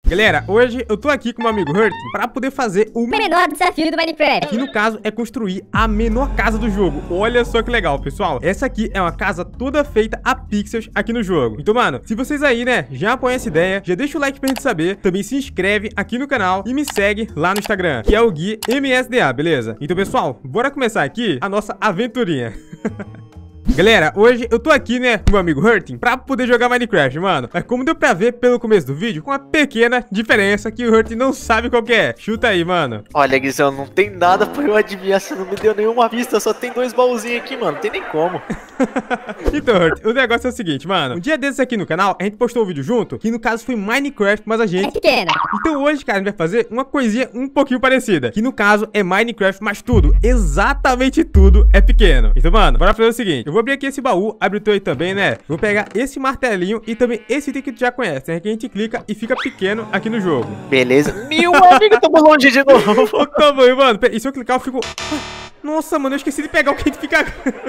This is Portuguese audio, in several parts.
Galera, hoje eu tô aqui com meu amigo Hurt pra poder fazer o menor desafio do Minecraft, que no caso é construir a menor casa do jogo. Olha só que legal, pessoal. Essa aqui é uma casa toda feita a pixels aqui no jogo. Então, mano, se vocês aí, né, já apoiam essa ideia, já deixa o like pra gente saber. Também se inscreve aqui no canal e me segue lá no Instagram, que é o Gui MSDA, beleza? Então, pessoal, bora começar aqui a nossa aventurinha. Galera, hoje eu tô aqui, né, com meu amigo Hurting pra poder jogar Minecraft, mano. Mas como deu pra ver pelo começo do vídeo, com uma pequena diferença que o Hurting não sabe qual que é. Chuta aí, mano. Olha, Guizão, não tem nada pra eu adivinhar, você não me deu nenhuma pista, só tem dois baúzinhos aqui, mano, não tem nem como. Então, Hurt, o negócio é o seguinte, mano. Um dia desses aqui no canal, a gente postou um vídeo junto, que no caso foi Minecraft, mas a gente... é pequena. Então hoje, cara, a gente vai fazer uma coisinha um pouquinho parecida, que no caso é Minecraft, mas tudo, exatamente tudo é pequeno. Então, mano, bora fazer o seguinte. Eu vou abrir aqui esse baú, abre o teu aí também, né? Vou pegar esse martelinho e também esse item que tu já conhece, né? Que a gente clica e fica pequeno aqui no jogo. Beleza. Meu amigo, tamo longe de novo. O tamanho, mano. E se eu clicar, eu fico... Nossa, mano, eu esqueci de pegar o que a gente fica...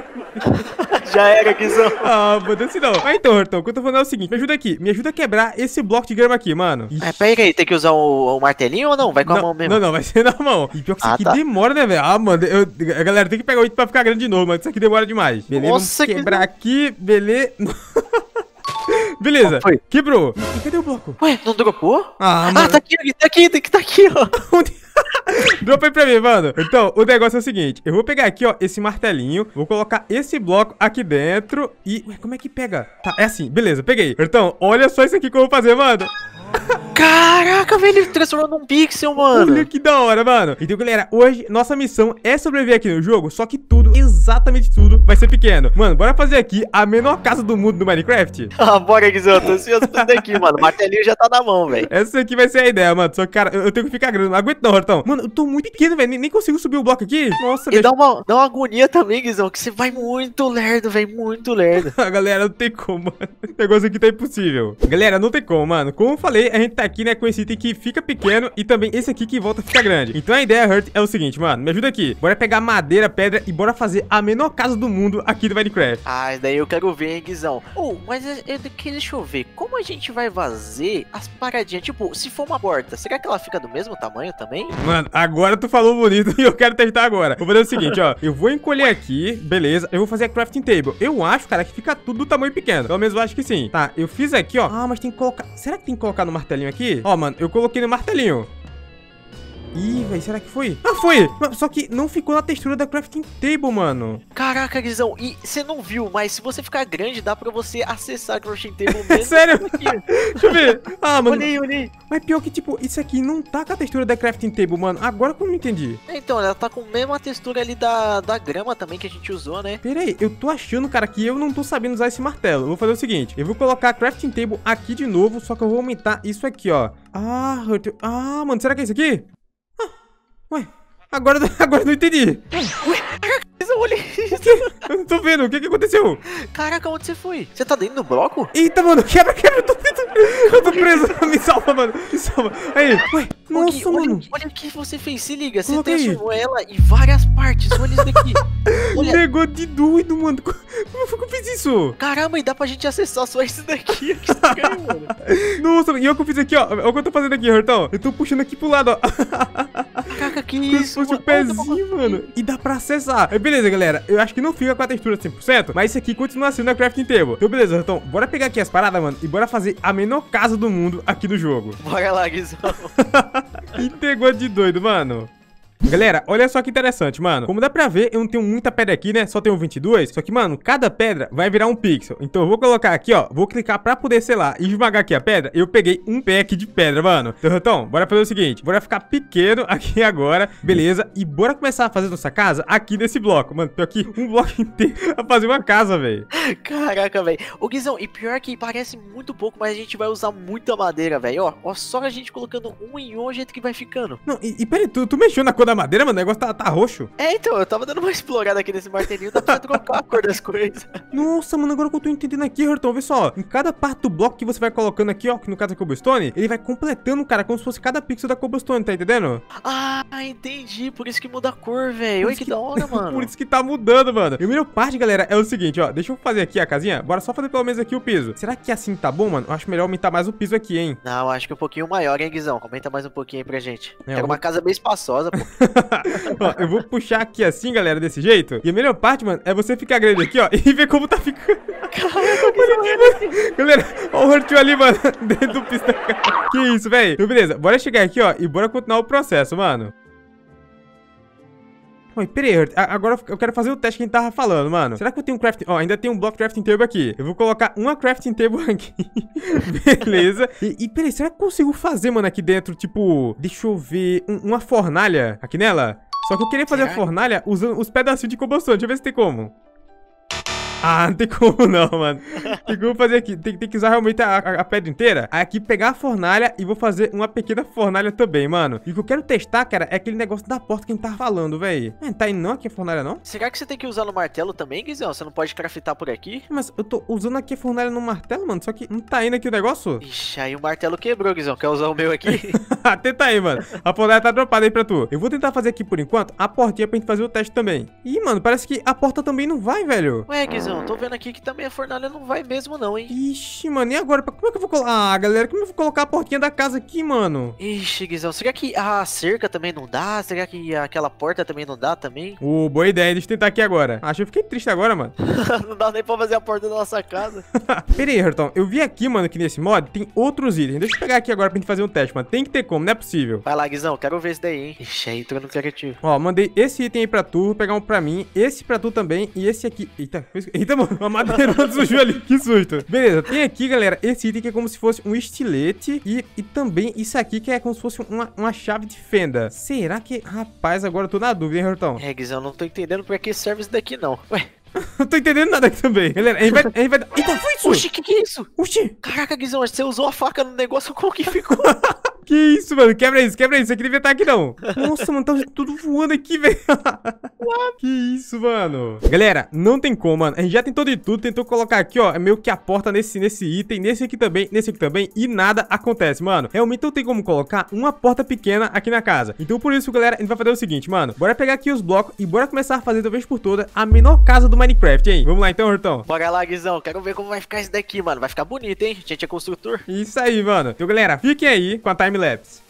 Já era, Guizão. Ah, mano, assim não. Mas então, Hortão, o que eu tô falando é o seguinte. Me ajuda aqui. Me ajuda a quebrar esse bloco de grama aqui, mano. Pera aí, tem que usar o martelinho ou não? Vai com a mão mesmo? Não, vai ser na mão. E pior que isso aqui tá. demora, né, velho? Ah, mano, a galera tem que pegar o item pra ficar grande de novo, mano. Isso aqui demora demais. Beleza, Nossa, vamos quebrar aqui, beleza. Beleza, quebrou. E cadê o bloco? Ué, não dropou? Ah, mano. Tá aqui, tem que tá aqui, ó. Dropa aí pra mim, mano. Então, o negócio é o seguinte. Eu vou pegar aqui, ó, esse martelinho. Vou colocar esse bloco aqui dentro. E... Ué, como é que pega? Tá, é assim, beleza, peguei. Então, olha só isso aqui que eu vou fazer, mano. Caraca, velho, ele transformou num pixel, mano. Olha que da hora, mano. Então, galera, hoje nossa missão é sobreviver aqui no jogo. Só que tudo, exatamente tudo, vai ser pequeno. Mano, bora fazer aqui a menor casa do mundo do Minecraft. Ah, bora, Guizão, eu tô ansioso pra isso daqui, mano. O martelinho já tá na mão, velho. Essa aqui vai ser a ideia, mano. Só que, cara, eu tenho que ficar grande. Não aguento não, Hortão. Mano, eu tô muito pequeno, velho. Nem consigo subir o bloco aqui. Nossa, velho. E dá uma agonia também, Guizão, que você vai muito lerdo, velho. Muito lerdo. Galera, não tem como, mano. O negócio aqui tá impossível. Galera, não tem como, mano. Como eu falei, a gente tá aqui, né, com esse item que fica pequeno e também esse aqui que volta a ficar grande. Então a ideia, Hurt, é o seguinte, mano. Me ajuda aqui. Bora pegar madeira, pedra e bora fazer a menor casa do mundo aqui do Minecraft. Ah, daí eu quero ver, hein, Guizão. Mas deixa eu ver. Como a gente vai fazer as paradinhas? Tipo, se for uma porta, será que ela fica do mesmo tamanho também? Mano, agora tu falou bonito e eu quero testar agora. Vou fazer o seguinte, ó. Eu vou encolher aqui, beleza. Eu vou fazer a crafting table. Eu acho, cara, que fica tudo do tamanho pequeno. Pelo menos eu acho que sim. Tá, eu fiz aqui, ó. Ah, mas tem que colocar... Será que tem que colocar no martelinho aqui? Ó, mano, eu coloquei no martelinho. Ih, velho, será que foi? Ah, foi! Só que não ficou na textura da crafting table, mano. Caraca, Guizão, e você não viu, mas se você ficar grande, dá pra você acessar a crafting table mesmo. Sério? Deixa eu ver. Ah, mano. Olhei. Mas pior que, tipo, isso aqui não tá com a textura da crafting table, mano. Agora que eu não entendi. Então, ela tá com a mesma textura ali da grama também que a gente usou, né? Pera aí, eu tô achando, cara, que eu não tô sabendo usar esse martelo. Eu vou fazer o seguinte, eu vou colocar a crafting table aqui de novo, só que eu vou aumentar isso aqui, ó. Ah, mano, será que é isso aqui? Ué, agora eu não entendi. Ué, eu olhei isso. Eu não tô vendo, o que aconteceu? Caraca, onde você foi? Você tá dentro do bloco? Eita, mano, quebra, eu tô preso. Me salva, mano, me salva. Aí, ué, nossa, mano. Olha o que você fez, se liga, você transformou ela em várias partes, olha isso daqui. Negócio de doido, mano. Como foi que eu fiz isso? Caramba, e dá pra gente acessar só isso daqui, que estranho, mano. Nossa, e olha o que eu fiz aqui, ó. Olha o que eu tô fazendo aqui, Hortão. Eu tô puxando aqui pro lado, ó. Caraca, que isso, mano. O pezinho, mano. E dá pra acessar. Beleza, galera. Eu acho que não fica com a textura 100%, mas isso aqui continua sendo a crafting table. Então, beleza, então, bora pegar aqui as paradas, mano, e bora fazer a menor casa do mundo aqui no jogo. Bora lá, Guizão. Que negócio de doido, mano. Galera, olha só que interessante, mano. Como dá pra ver, eu não tenho muita pedra aqui, né? Só tenho 22. Só que, mano, cada pedra vai virar um pixel. Então eu vou colocar aqui, ó. Vou clicar pra poder, sei lá, esmagar aqui a pedra. Eu peguei um pack de pedra, mano. Então, bora fazer o seguinte. Bora ficar pequeno aqui agora. Beleza? E bora começar a fazer nossa casa aqui nesse bloco. Mano, pior que um bloco inteiro a fazer uma casa, velho. Caraca, velho. Ô, Guizão, e pior que parece muito pouco, mas a gente vai usar muita madeira, velho. Ó, só a gente colocando um em um, o jeito que vai ficando. Não, e peraí, tu mexeu na cor da madeira, mano? O negócio tá roxo. É, então, eu tava dando uma explorada aqui nesse martelinho, dá pra trocar a cor das coisas. Nossa, mano, agora que eu tô entendendo aqui, Hortão, vê só. Em cada parte do bloco que você vai colocando aqui, ó, que no caso é cobblestone, ele vai completando, cara, como se fosse cada pixel da cobblestone, tá entendendo? Ah, entendi. Por isso que muda a cor, velho. Oi, que da hora, mano. Por isso que tá mudando, mano. E a melhor parte, galera, é o seguinte, ó. Deixa eu fazer aqui a casinha. Bora só fazer pelo menos aqui o piso. Será que assim tá bom, mano? Eu acho melhor aumentar mais o piso aqui, hein? Não, acho que um pouquinho maior, hein, Guizão? Comenta mais um pouquinho aí pra gente. É, uma casa bem espaçosa, pô. Ó, eu vou puxar aqui assim, galera, desse jeito. E a melhor parte, mano, é você ficar grande aqui, ó, e ver como tá ficando. Galera, ó o Hortinho ali, mano, dentro do piso da casa. Que isso, velho? Então, beleza. Bora chegar aqui, ó, e bora continuar o processo, mano. Oi, peraí, agora eu quero fazer o teste que a gente tava falando, mano. Será que eu tenho um crafting... Ó, ainda tem um block crafting table aqui. Eu vou colocar uma crafting table aqui. Beleza. E peraí, será que eu consigo fazer, mano, aqui dentro, tipo... Deixa eu ver... uma fornalha aqui nela? Só que eu queria fazer a fornalha usando os pedacinhos de cobblestone. Deixa eu ver se tem como. Ah, não tem como não, mano. Tem como fazer aqui. Tem que usar realmente a pedra inteira. Aqui pegar a fornalha e vou fazer uma pequena fornalha também, mano. E o que eu quero testar, cara, é aquele negócio da porta que a gente tava falando, velho. Tá indo não aqui a fornalha, não? Será que você tem que usar no martelo também, Guizão? Você não pode craftar por aqui? Mas eu tô usando aqui a fornalha no martelo, mano. Só que não tá indo aqui o negócio. Ixi, aí o martelo quebrou, Guizão. Quer usar o meu aqui? Tenta aí, mano. A fornalha tá dropada aí pra tu. Eu vou tentar fazer aqui, por enquanto, a portinha pra gente fazer o teste também. Ih, mano, parece que a porta também não vai, velho. Ué, Guizão, tô vendo aqui que também a fornalha não vai mesmo não, hein? Ixi, mano, e agora? Como é que eu vou colocar? Ah, galera, como eu vou colocar a portinha da casa aqui, mano? Ixi, Guizão, será que a cerca também não dá? Será que aquela porta também não dá também? Boa ideia, deixa eu tentar aqui agora. Acho que eu fiquei triste agora, mano. Não dá nem pra fazer a porta da nossa casa. Pera aí, Hortão, eu vi aqui, mano, que nesse mod tem outros itens. Deixa eu pegar aqui agora pra gente fazer um teste, mano. Tem que ter como, não é possível. Vai lá, Guizão, quero ver esse daí, hein? Ixi, aí entrou no criativo. Ó, mandei esse item aí pra tu, vou pegar um pra mim, esse pra tu também e esse aqui. Eita, mano, uma madeira surgiu ali. Que susto. Beleza, tem aqui, galera, esse item que é como se fosse um estilete e também isso aqui que é como se fosse uma chave de fenda. Será que... Rapaz, agora eu tô na dúvida, hein, Hortão? É, Guizão, não tô entendendo pra que serve isso daqui, não. Ué. Não tô entendendo nada aqui também. Galera, a gente vai... Eita, foi isso? Oxi, que é isso? Oxi. Caraca, Guizão, você usou a faca no negócio, como que ficou? Que isso, mano? Quebra isso. Isso aqui devia estar aqui, não. Nossa, mano, tá tudo voando aqui, velho. Que isso, mano. Galera, não tem como, mano. A gente já tentou de tudo. Tentou colocar aqui, ó, meio que a porta nesse item, nesse aqui também, e nada acontece, mano. Realmente não tem como colocar uma porta pequena aqui na casa. Então, por isso, galera, a gente vai fazer o seguinte, mano. Bora pegar aqui os blocos e bora começar a fazer, de uma vez por toda, a menor casa do Minecraft, hein? Vamos lá, então, Hortão. Bora lá, Guizão. Quero ver como vai ficar isso daqui, mano. Vai ficar bonito, hein? A gente é construtor. Isso aí, mano. Então, galera, fiquem aí com a timelapse.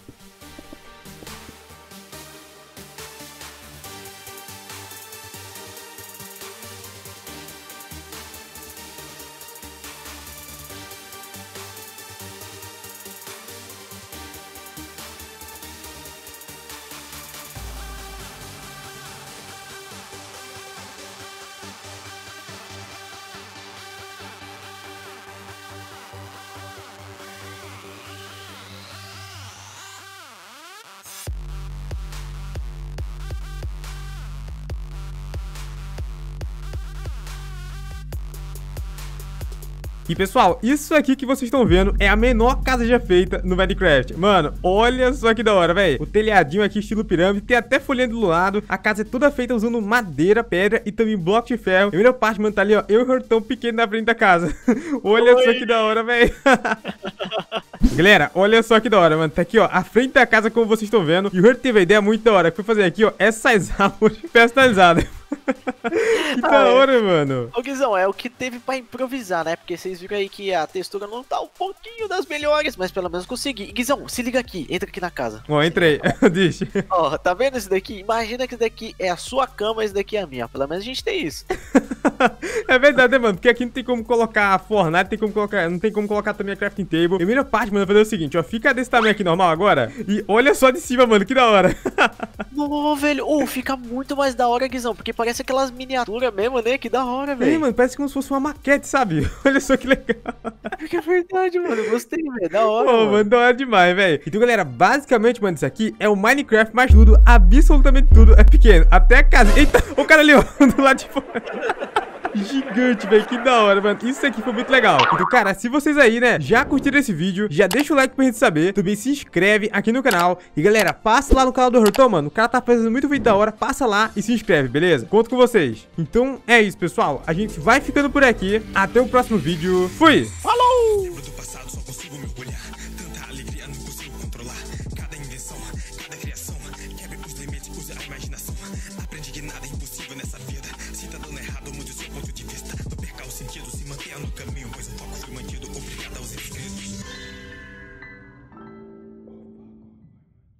E pessoal, isso aqui que vocês estão vendo é a menor casa já feita no Minecraft. Mano, olha só que da hora, velho. O telhadinho aqui estilo pirâmide, tem até folhinha do lado. A casa é toda feita usando madeira, pedra e também bloco de ferro. E a melhor parte, mano, tá ali, ó, eu e o Hortão pequeno na frente da casa. Olha só que da hora, velho. Galera, olha só que da hora, mano. Tá aqui, ó, a frente da casa, como vocês estão vendo. E o Hortão teve a ideia muito da hora, que foi fazer aqui, ó, essas árvores personalizadas. Que da hora, mano. Ô, Guizão, é o que teve pra improvisar, né? Porque vocês viram aí que a textura não tá um pouquinho das melhores, mas pelo menos consegui. E, Guizão, se liga aqui, entra aqui na casa. Ó, entrei. Deixa. Ó, tá vendo esse daqui? Imagina que esse daqui é a sua cama e esse daqui é a minha. Pelo menos a gente tem isso. É verdade, né, mano? Porque aqui não tem como colocar a fornalha, não tem como colocar também a crafting table. E a primeira parte, mano, eu vou fazer o seguinte, ó, fica desse tamanho aqui normal agora. E olha só de cima, mano, que da hora. Ô, velho, fica muito mais da hora, Guizão, porque parece aquelas miniaturas mesmo, né? Que da hora, velho. É, mano, parece como se fosse uma maquete, sabe? Olha só que legal. É verdade, mano, gostei, velho, da hora, Pô, mano, da hora demais, velho. Então, galera, basicamente, mano, isso aqui é o Minecraft, mas tudo, absolutamente tudo é pequeno. Até a casa. Eita, o cara ali, ó, do lado de fora. gigante, velho. Que da hora, mano. Isso aqui foi muito legal. Então, cara, se vocês aí, né, já curtiram esse vídeo, já deixa o like pra gente saber. Também se inscreve aqui no canal. E, galera, passa lá no canal do Hortão, mano. O cara tá fazendo muito vídeo da hora. Passa lá e se inscreve, beleza? Conto com vocês. Então, é isso, pessoal. A gente vai ficando por aqui. Até o próximo vídeo. Fui! Falou! Lembro do passado, só consigo me orgulhar. Tanta alegria, não consigo controlar. Cada invenção, cada criação.